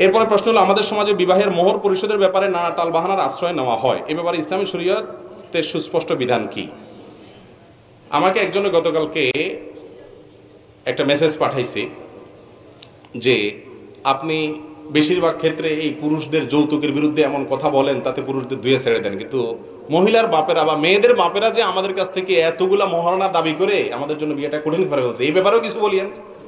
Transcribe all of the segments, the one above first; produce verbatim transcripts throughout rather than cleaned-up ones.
এরপরে প্রশ্ন হলো, আমাদের সমাজে বিবাহের মোহর পরিশোধের ব্যাপারে নানা টালবাহানার আশ্রয় নেওয়া হয়, এ ব্যাপারে ইসলামী শরীয়তের সুস্পষ্ট বিধান কি? আমাকে একজনে গতকালকে একটা মেসেজ পাঠাইছে যে আপনি বেশিরভাগ ক্ষেত্রে এই পুরুষদের যৌতুকের বিরুদ্ধে এমন কথা বলেন, তাতে পুরুষদের ধুয়ে ছেড়ে দেন, কিন্তু মহিলার বাপেরা বা মেয়েদের বাপেরা যে আমাদের কাছ থেকে এতগুলা মহারণা দাবি করে আমাদের জন্য বিয়েটা কঠিন করে ফেলছে, এই ব্যাপারেও কিছু বলিয়েন।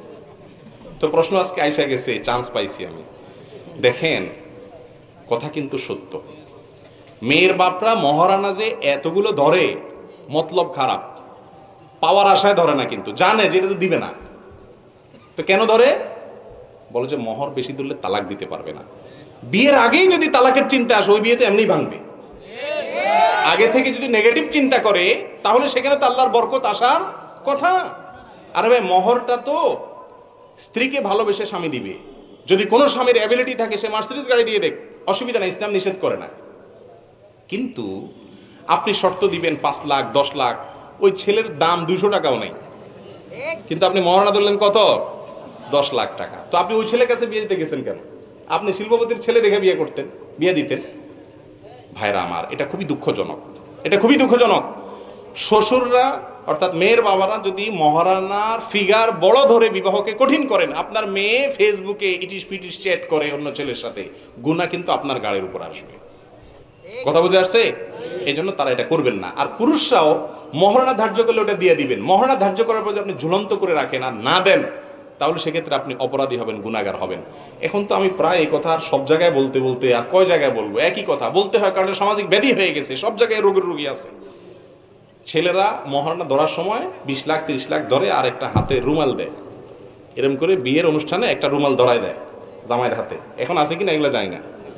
তো প্রশ্ন আজকে আইসা গেছে, চান্স পাইছি আমি। দেখেন, কথা কিন্তু সত্য। মেয়ের বাপরা মহারানা যে এতগুলো ধরে, মতলব খারাপ, পাওয়ার আশায় ধরে না, কিন্তু জানে যে এটা তো দিবে না। তো কেন ধরে? বলে যে মোহর বেশি ধরলে তালাক দিতে পারবে না। বিয়ের আগেই যদি তালাকের চিন্তা আসে, ওই বিয়ে তো এমনি ভাঙবে। আগে থেকে যদি নেগেটিভ চিন্তা করে, তাহলে সেখানে তো আল্লাহর বরকত আসার কথা। আরে ভাই, মোহরটা তো স্ত্রীকে ভালোবেসে স্বামী দিবে। যদি কোনো স্বামীর অ্যাবিলিটি থাকে, সে মার্সিডিজ গাড়ি দিয়ে দেখ, অসুবিধা নেই, ইসলাম নিষেধ করে না। কিন্তু আপনি শর্ত দিবেন পাঁচ লাখ দশ লাখ, ওই ছেলের দাম দুইশো টাকাও নেই, কিন্তু আপনি মহারণা ধরলেন কত? দশ লাখ টাকা। তো আপনি ওই ছেলের কাছে বিয়ে দিতে গেছেন কেন? আপনি শিল্পপতির ছেলে দেখে বিয়ে করতেন, বিয়ে দিতেন। ভাইরা আমার, এটা খুবই দুঃখজনক, এটা খুবই দুঃখজনক। শ্বশুররা অর্থাৎ মেয়ের বাবারা যদি মহারানার ফিগার বড় ধরে বিবাহকে কঠিন করেন, আপনার মেয়ে ফেসবুকে ইটিস পিটিস চ্যাট করে অন্য ছেলের সাথে, গুনাহ কিন্তু আপনার গাড়ির উপর আসবে। কথা বুঝে আসছে? এই জন্য তারা এটা করবেন না। আর পুরুষরাও মহারণা ধার্য করলে ওটা দিয়ে দিবেন। মহারণা ধার্য করার পর যদি আপনি ঝুলন্ত করে রাখেন আর না দেন, তাহলে সেক্ষেত্রে আপনি অপরাধী হবেন, গুনাহগার হবেন। এখন তো আমি প্রায় এই কথা সব জায়গায় বলতে বলতে আর কয় জায়গায় বলবো, একই কথা বলতে হয়, কারণ সামাজিক ব্যাধি হয়ে গেছে, সব জায়গায় রোগের রোগী আছে। ছেলেরা মহারণা ধরার সময় বিশ লাখ তিরিশ লাখ ধরে, আর একটা হাতে রুমাল দেয়, এরকম করে বিয়ের অনুষ্ঠানে একটা রুমাল ধরায় দেয় জামাইয়ের হাতে। এখন আছে কিনা এগুলা জানি না,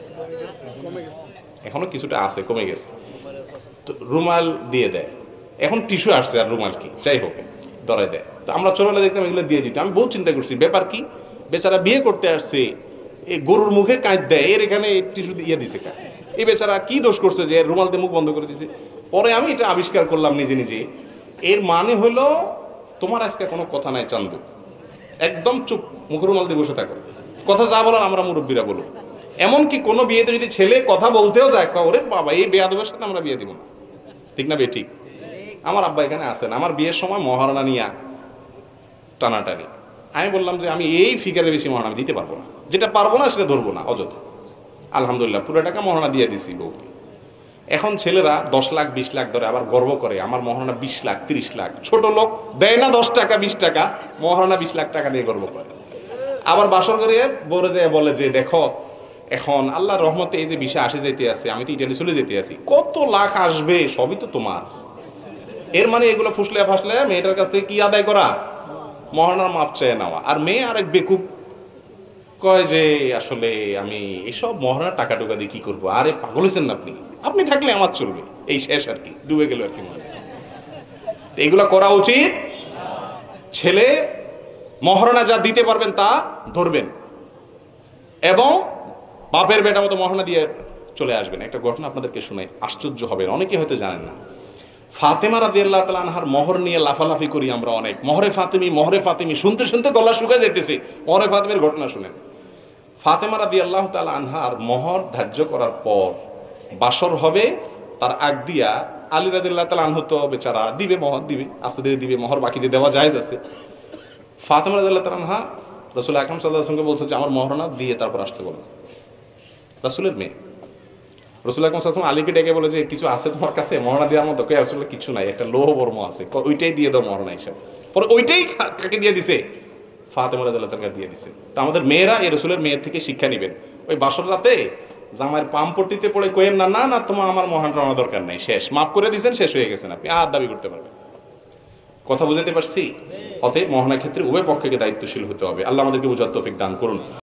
এখনো কিছুটা আছে, কমে গেছে। তো রুমাল দিয়ে দেয়, এখন টিস্যু আসছে, আর রুমাল কি, যাই হোক, ধরায় দেয়। তো আমরা ছোটবেলা দেখতাম এগুলো দিয়ে দিতাম। আমি বহুত চিন্তা করছি, ব্যাপার কি? বেচারা বিয়ে করতে আসছে, এই গরুর মুখে কাঁচ দেয়, এর এখানে টিস্যু দিয়ে দিছে কা? এই বেচারা কি দোষ করছে যে রুমাল দিয়ে মুখ বন্ধ করে দিছে? পরে আমি এটা আবিষ্কার করলাম নিজে নিজে, এর মানে হলো তোমার আজকে কোনো কথা নাই চান্দু, একদম চুপ, মুখের রুমাল দিয়ে বসে থাকো, কথা যা বলার আমরা মুরব্বীরা বলো। এমনকি কোনো বিয়েতে যদি ছেলে কথা বলতেও যায়, ওরে বাবা, এই বেয়াদবের সাথে আমরা বিয়ে দিব না। ঠিক না বে ঠিক? আমার আব্বা এখানে আছেন, আমার বিয়ের সময় মহারণা নিয়া টানাটানি। আমি বললাম যে আমি এই ফিগারে বেশি মহারণা দিতে পারবো না, যেটা পারবো না সেটা ধরবো না অযথা। আলহামদুলিল্লাহ পুরো টাকা মহারণা দিয়ে দিছি বউকে। এখন ছেলেরা দশ লাখ বিশ লাখ ধরে আবার গর্ব করে, আমার মহারণা বিশ লাখ তিরিশ লাখ। ছোট লোক দেয় না দশ টাকা বিশ টাকা, মহারণা বিশ লাখ টাকা দিয়ে গর্ব করে। আবার বাসর করে বলে যায়, বলে যে দেখো এখন আল্লাহর রহমতে এই যে বিষয় আসে যেতে আছে, আমি তো ইটালি চলে যেতে আছি, কত লাখ আসবে, সবই তো তোমার। এর মানে এগুলো ফুসলে ফাসলে মেয়েটার কাছ থেকে কি আদায় করা? মহারণার মাপ চেয়ে নেওয়া। আর মেয়ে আরেক বেকুব কয় যে আসলে আমি এসব মহারণার টাকা টুকা দিয়ে কি করবো? আরে পাগল হয়েছেন না আপনি, আপনি থাকলে আমার চলবে, এই শেষ আর কি, ডুবে গেল আর কি। মানে এগুলো করা উচিত। ছেলে মহারণা যা দিতে পারবেন তা ধরবেন, এবং বাপের বেটা মতো মহারণা দিয়ে চলে আসবেন। একটা ঘটনা আপনাদেরকে শুনাই, আশ্চর্য হবেন, অনেকে হয়তো জানেন না। ফাতেমা রাদিয়াল্লাহু তাআলা আনহার মোহর নিয়ে লাফালাফি করি আমরা অনেক, মোহরে ফাতেমি মোহরে ফাতেমি, শুনতে শুনতে গলা শুকা যেতেছে। মোহরে ফাতেমের ঘটনা শুনেন। ফাতেমা রাদিয়াল্লাহু তাআলা আনহার মোহর ধার্য করার পর বাসর হবে, তার আগ দিয়া আলী রাদিয়াল্লাহু তাআলা আনহু তো বেচারা দিবে, মোহর দিবে, আস্তে ধীরে দিবে, মোহর বাকি দিয়ে দেওয়া জায়েজ আছে। ফাতেমা রাদিয়াল্লাহু তাআলা আনহা রাসূল আকরাম সাল্লাল্লাহু আলাইহি ওয়াসাল্লামকে বলছেন যে আমার মোহরনা দিয়ে তারপর আসতে বলো। রাসূলের মেয়ে রাসূল আকরাম সাল্লাল্লাহু আলাইহি ওয়াসাল্লাম আলীকে ডেকে বলে যে কিছু আছে তোমার কাছে মোহরনা দেওয়ার মতো? কই আসলে কিছু নাই, একটা লৌহ বর্ম আছে, ওইটাই দিয়ে দাও মোহরনা হিসাবে। পরে ওইটাই কাকে দিয়ে দিছে? ফাতেমা রাদিয়াল্লাহু তাআলা দিয়ে দিছে। তা আমাদের মেয়েরা এই রাসূলের মেয়ের থেকে শিক্ষা নেবেন। ওই বাসর রাতে জামাইয়ের পাম্পট্টিতে পড়ে কইেন না, না না তোমার আমার মোহরনা দরকার নাই, শেষ, মাফ করে দিয়েছেন, শেষ হয়ে গেছেন, আপনি আর দাবি করতে পারবেন। কথা বুঝাতে পারছি? অতএব মোহনা ক্ষেত্রে উভয় পক্ষকে দায়িত্বশীল হতে হবে। আল্লাহ আমাদেরকে বুঝার তৌফিক দান করুন।